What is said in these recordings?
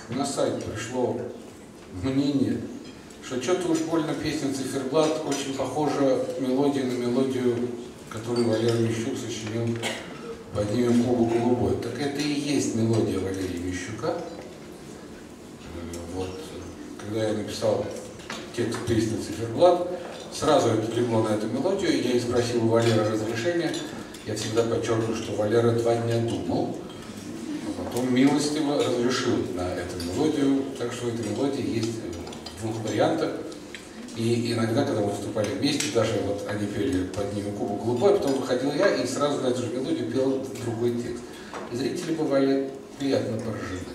на сайт пришло мнение, что что-то уж больно песня «Циферблат» очень похожа мелодия на мелодию, которую Валерий Мищук сочинил «Поднимем клубу голубой». Так это и есть мелодия Валерия Мищука. Вот, когда я написал текст песни «Циферблат», сразу это легло на эту мелодию, и я и спросил у Валеры разрешения. Я всегда подчеркиваю, что Валера 2 дня думал, а потом милостиво разрешил на эту мелодию, так что эта мелодия есть в 2 вариантах. И иногда, когда мы выступали вместе, даже вот они пели «Поднимем клубу голубой», а потом выходил я и сразу на эту же мелодию пел другой текст. И зрители бывали приятно поражены.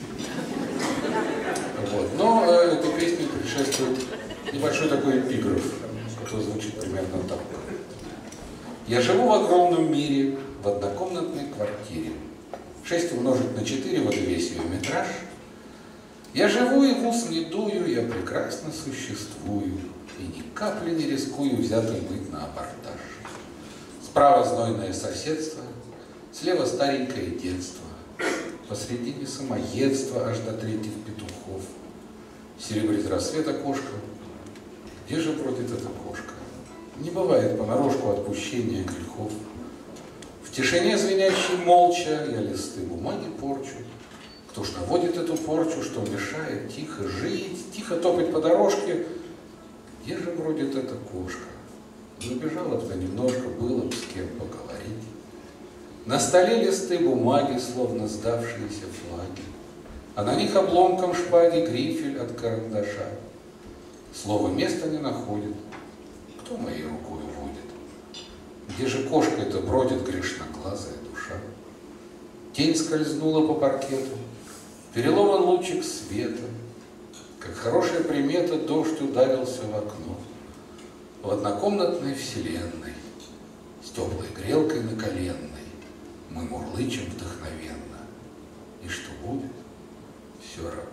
Вот. Но этой песне предшествует небольшой такой эпиграф, который звучит примерно так. Я живу в огромном мире, в однокомнатной квартире. 6 умножить на 4, вот и весь ее метраж. Я живу и в ус не дую, я прекрасно существую, и ни капли не рискую взятым быть на абортаж. Справа знойное соседство, слева старенькое детство, посредине самоедство аж до 3 петухов. Серебрит рассвета кошка, где же бродит эта кошка? Не бывает понарошку отпущения грехов. В тишине звенящей молча я листы бумаги порчу. Кто ж наводит эту порчу, что мешает тихо жить, тихо топать по дорожке? Где же бродит эта кошка? Забежала бы немножко, было бы с кем поговорить. На столе листы бумаги, словно сдавшиеся флаги, а на них обломком шпаги грифель от карандаша. Слово места не находит. Кто моей рукой водит? Где же кошка эта бродит, грешноглазая душа? Тень скользнула по паркету, переломан лучик света. Как хорошая примета, дождь ударился в окно. В однокомнатной вселенной, с теплой грелкой на коленной, мы мурлычем вдохновенно. И что будет, все равно.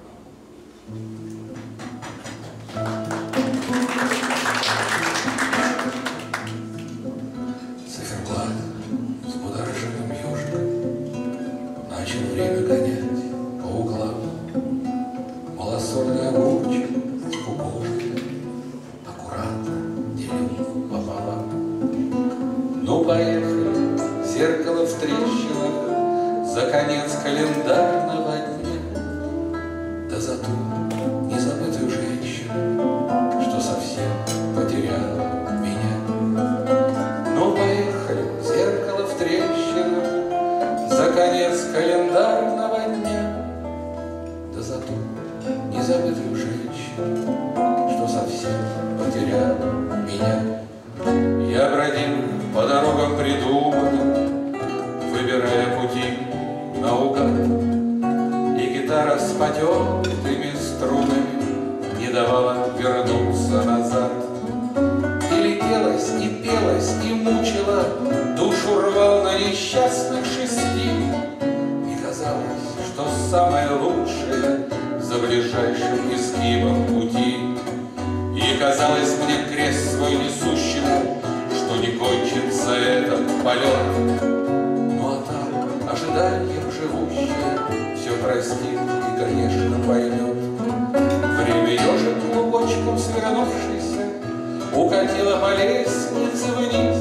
Циферблат с будораженным ежиком начал время гонять по углам. Малосольный огурчик с кукушкой аккуратно делил пополам. Ну, поехали, зеркало в трещинах, за конец календарного дня. Да зато незабытую женщину, что совсем потеряла меня. Ну, поехали, зеркало в трещинах, за конец календарного дня. Да зато незабытую женщину, что совсем потеряла меня. Я бродил по дорогам придуманным, выбирая пути наугад, и гитара с потертыми струнами не давала вернуться назад. И летелась, и пелась, и мучила, душу рвал на несчастных 6. И казалось, что самое лучшее за ближайшим изгибом пути. И казалось мне крест свой несущему, что не кончится этот полет. Ну а там ожиданием живущее все простит и, конечно, поймет. Время ежик клубочком свернувшийся укатило по лестнице вниз.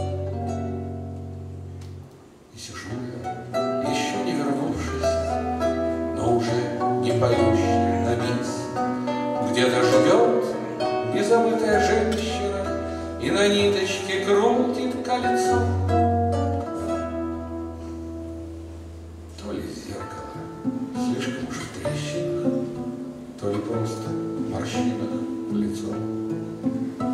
И сижу я, еще не вернувшись, но уже не поющий на бис. Где-то ждет незабытая женщина и на ниточке крутит кольцо. То ли зеркало слишком уж в трещинах, то ли просто в морщинах лицо.